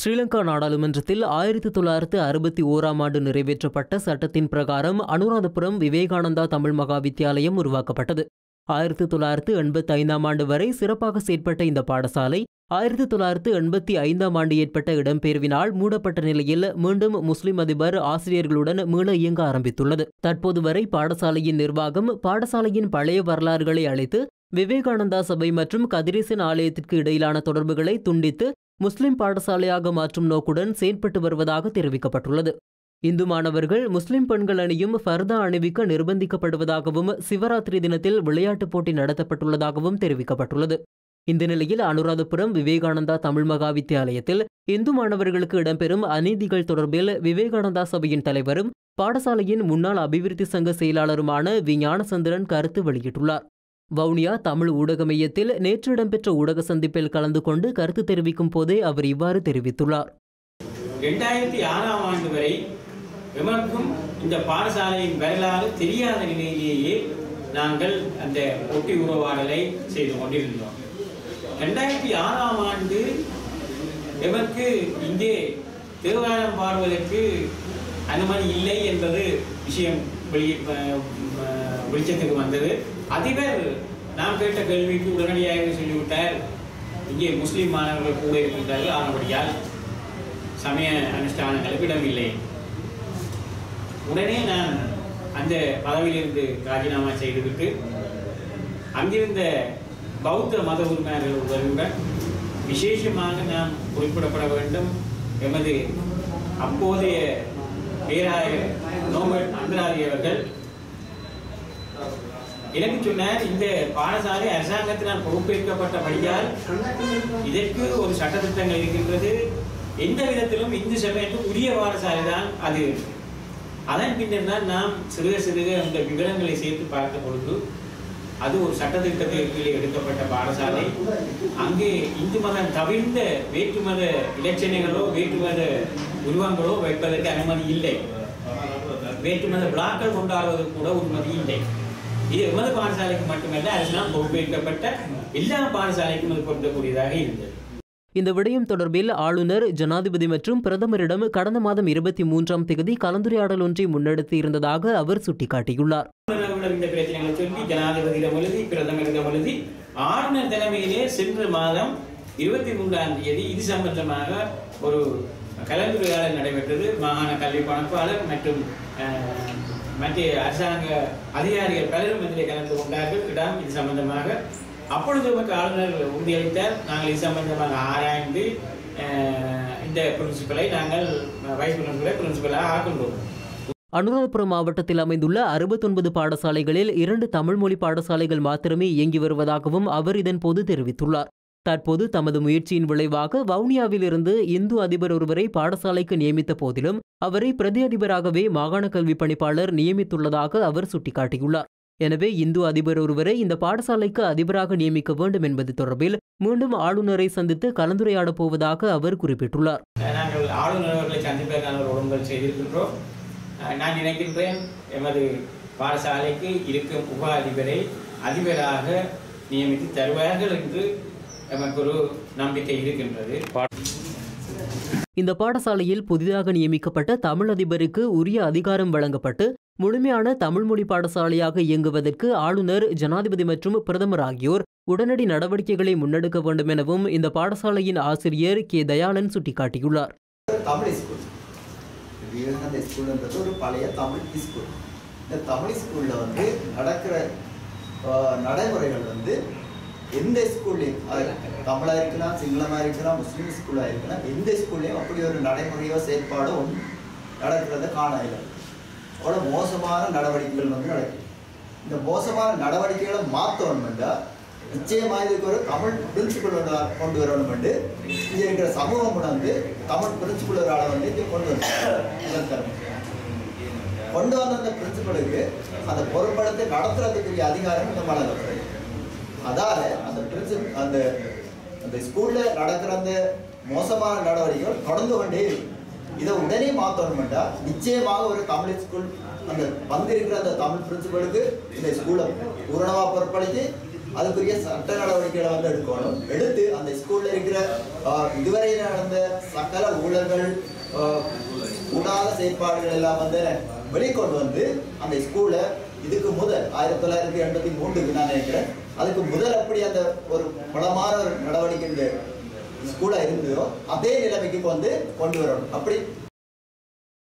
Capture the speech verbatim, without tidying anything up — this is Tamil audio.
ஸ்ரீலங்கா நாடாளுமன்றத்தில் ஆயிரத்தி தொள்ளாயிரத்து அறுபத்தி ஓராம் ஆண்டு நிறைவேற்றப்பட்ட சட்டத்தின் பிரகாரம் அனுராதபுரம் விவேகானந்தா தமிழ் மகா வித்தியாலயம் உருவாக்கப்பட்டது. ஆயிரத்தி தொள்ளாயிரத்து எண்பத்தி ஐந்தாம் ஆண்டு வரை சிறப்பாக செயற்பட்ட இந்த பாடசாலை ஆயிரத்தி தொள்ளாயிரத்து எண்பத்தி ஐந்தாம் ஆண்டு ஏற்பட்ட இடம்பெயர்வினால் மூடப்பட்ட நிலையில் மீண்டும் முஸ்லிம் அதிபர் ஆசிரியர்களுடன் மீள இயங்க ஆரம்பித்துள்ளது. தற்போது வரை பாடசாலையின் நிர்வாகம் பாடசாலையின் பழைய வரலாறுகளை அழைத்து விவேகானந்தா சபை மற்றும் கதிரேசன் ஆலயத்திற்கு இடையிலான தொடர்புகளை துண்டித்து முஸ்லிம் பாடசாலையாக மாற்றும் நோக்குடன் செயற்பட்டு வருவதாக தெரிவிக்கப்பட்டுள்ளது. இந்து மாணவர்கள் முஸ்லிம் பெண்கள் அணியும் ஃபர்தா அணிவிக்க நிர்பந்திக்கப்படுவதாகவும் சிவராத்திரி தினத்தில் விளையாட்டுப் போட்டி நடத்தப்பட்டுள்ளதாகவும் தெரிவிக்கப்பட்டுள்ளது. இந்த நிலையில் அனுராதபுரம் விவேகானந்தா தமிழ் மகா வித்தியாலயத்தில் இந்து மாணவர்களுக்கு இடம்பெறும் அநீதிகள் தொடர்பில் விவேகானந்தா சபையின் தலைவரும் பாடசாலையின் முன்னாள் அபிவிருத்தி சங்க செயலாளருமான வி ஞானசந்திரன் கருத்து வெளியிட்டுள்ளார். வவுனியா தமிழ் ஊடக மையத்தில் நேற்று இடம்பெற்ற ஊடக சந்திப்பில் கலந்து கொண்டு கருத்து தெரிவிக்கும் போதே அவர் இவ்வாறு தெரிவித்துள்ளார். இரண்டாயிரத்தி ஆறாம் ஆண்டு வரை எமக்கும் இந்த பாடசாலையின் வரலாறு தெரியாத நிலையிலேயே நாங்கள் அந்த ஒட்டி உறவாடலை செய்து கொண்டிருந்தோம். இரண்டாயிரத்தி ஆறாம் ஆண்டு எமக்கு இங்கே தேவாரம் பாடுவதற்கு அனுமதி இல்லை என்பது விஷயம் வெளியே வெளிச்சத்துக்கு வந்தது. அதிபர் நாம் கேட்ட கேள்விக்கு உடனடியாக சொல்லிவிட்டார், இங்கே முஸ்லிம் மாணவர்கள் கூட இருக்கின்றார்கள், ஆனபடியால் சமய அனுஷ்டானங்களுக்கு இடமில்லை. உடனே நான் அந்த பதவியிலிருந்து ராஜினாமா செய்துவிட்டு அங்கிருந்த பௌத்த மத உரிமையாளர்கள் உதவியுடன் விசேஷமாக நாம் குறிப்பிடப்பட வேண்டும். எமது அப்போதைய பேராயர் நோபல் அந்தராதி அவர்கள் எனக்கு சொன்னார், இந்த பாடசாலை அரசாங்கத்தினால் பொறுப்பேற்கப்பட்டபடியால் இதற்கு ஒரு சட்டத்திட்டங்கள் இருக்கின்றது, எந்த விதத்திலும் இந்து சமயத்துக்கு உரிய பாடசாலை தான் அது. அதன் பின்னர் தான் நாம் சிறுக சிறுக அந்த விவரங்களை சேர்த்து பார்த்த பொழுது அது ஒரு சட்டத்திட்டத்திற்கு கீழே எடுக்கப்பட்ட பாடசாலை. அங்கே இந்து மதம் தவிர்ந்த வேற்றுமத இலட்சணைகளோ வேற்றுமத உருவங்களோ வைப்பதற்கு அனுமதி இல்லை. வேற்றுமத விழாக்கள் கொண்டாடுவதற்கு கூட அனுமதி இல்லை. இது எமது பாடசாலைக்கு மட்டுமல்ல, அரசாங்கம் பொறுப்பேற்கப்பட்ட எல்லா பாடசாலைக்கும் அது பொருந்தக்கூடியதாக இருந்தது. இந்த விடயம் தொடர்பில் ஆளுநர் ஜனாதிபதி மற்றும் பிரதமரிடம் கடந்த மாதம் இருபத்தி மூன்றாம் தேதி கலந்துரையாடல் ஒன்றை முன்னெடுத்து இருந்ததாக அவர் சுட்டிக்காட்டியுள்ளார். இந்த பிரச்சனைகளை சொல்லி ஜனாதிபதியிடம் எழுதி பிரதமரிடம் எழுதி ஆளுநர் தலைமையிலே சென்ற மாதம் இருபத்தி மூன்றாம் தேதி இது சம்பந்தமாக ஒரு கலந்துரையாடல் நடைபெற்றது. மாகாண கல்வி பணிப்பாளர் மற்றும் மற்ற அரசாங்க அதிகாரிகள் பலரும் இதில் கலந்து கொண்டார்கள். இடம் இது சம்பந்தமாக அப்பொழுது நமக்கு ஆளுநர் உறுதியளித்தார், நாங்கள் இது சம்பந்தமாக ஆராய்ந்து இந்த பிரின்சிபலை நாங்கள் வைஸ் பிரின்சிபலை பிரின்சிபலாக ஆக்கின்றோம். அனுராதபுரம் மாவட்டத்தில் அமைந்துள்ள அறுபத்தொன்பது பாடசாலைகளில் இரண்டு தமிழ் மொழி பாடசாலைகள் மாத்திரமே இயங்கி வருவதாகவும் அவர் இதன்போது தெரிவித்துள்ளார். தற்போது தமது முயற்சியின் விளைவாக வவுனியாவில் இருந்து இந்து அதிபர் ஒருவரை பாடசாலைக்கு நியமித்த போதிலும் அவரை பிரதி அதிபராகவே மாகாண கல்வி பணிப்பாளர் நியமித்துள்ளதாக அவர் சுட்டிக்காட்டியுள்ளார். எனவே இந்து அதிபர் ஒருவரை இந்த பாடசாலைக்கு அதிபராக நியமிக்க வேண்டும் என்பது தொடர்பில் மீண்டும் ஆளுநரை சந்தித்து கலந்துரையாடப் போவதாக அவர் குறிப்பிட்டுள்ளார். நாங்கள் ஆளுநர்களை சந்திப்பதற்கான ஒழுங்குகள் செய்திருக்கின்றோம். நான் நினைக்கின்றேன், எமது பாடசாலைக்கு இருக்கும் உப அதிபரை அதிபராக நியமித்து தருவார்கள் என்று எமக்கு ஒரு நம்பிக்கை இருக்கின்றது. இந்த பாடசாலையில் புதிதாக நியமிக்கப்பட்ட தமிழ் அதிபருக்கு உரிய அதிகாரம் வழங்கப்பட்டு முழுமையான தமிழ் மொழி பாடசாலையாக இயங்குவதற்கு ஆளுநர், ஜனாதிபதி மற்றும் பிரதமர் ஆகியோர் உடனடி நடவடிக்கைகளை முன்னெடுக்க வேண்டும் எனவும் இந்த பாடசாலையின் ஆசிரியர் கே தயாளன் சுட்டிக்காட்டியுள்ளார். தமிழ் ஸ்கூல் விவேகானந்தா ஸ்கூல்ன்றது ஒரு பழைய தமிழ் ஸ்கூல். இந்த தமிழ் ஸ்கூலில் வந்து நடக்கிற நடைமுறைகள் வந்து எந்த ஸ்கூல்லையும், தமிழாக இருக்கலாம், சிங்களமாக இருக்கலாம், முஸ்லீம் ஸ்கூலாக இருக்கலாம், எந்த ஸ்கூல்லையும் அப்படி ஒரு நடைமுறையோ செயற்பாடோ ஒன்று நடக்கிறத காணல. அவ்வளோ மோசமான நடவடிக்கைகள் வந்து நடக்குது. இந்த மோசமான நடவடிக்கைகளை மாற்றணும்னா நிச்சயமாக இதுக்கு ஒரு தமிழ் பிரின்சிபல் கொண்டு வரணும். வந்து இங்கே இருக்கிற சமூகம் வந்து தமிழ் பிரின்சிபல் ஒரு ஆளை வந்து இங்கே கொண்டு வந்து கொண்டு வந்த அந்த பிரின்சிபலுக்கு அந்த பொறுப்படத்தை நடத்துறதுக்குரிய அதிகாரம் இந்த வழங்கப்படுது. அதால அந்த பிரின்சிபல் அந்த அந்த ஸ்கூலில் நடக்கிற அந்த மோசமான நடவடிக்கைகள் தொடர்ந்து கொண்டே இருக்கு. இதை உடனே மாற்றணும்னா நிச்சயமாக ஒரு தமிழ் ஸ்கூல் அந்த வந்திருக்கிற அந்த தமிழ் பிரின்சிபலுக்கு இந்த ஸ்கூலை பூரணமாக பொறுப்பளித்து அதுக்குரிய சட்ட நடவடிக்கைகளை வந்து எடுக்கணும். எடுத்து அந்த ஸ்கூல்ல இருக்கிற இதுவரை நடந்த சகல ஊழல்கள் கூடாத செயற்பாடுகள் எல்லாம் வந்து வெளிக்கொண்டு வந்து அந்த ஸ்கூலை இதுக்கு முதல் ஆயிரத்தி தொள்ளாயிரத்தி எண்பத்தி மூன்றுக்கு நான் நினைக்கிறேன், அதுக்கு முதல் அப்படி அந்த ஒரு பலமான ஒரு நடவடிக்கை இந்த ஸ்கூலா இருந்ததோ அதே நிலைமைக்கு வந்து கொண்டு வரணும். அப்படி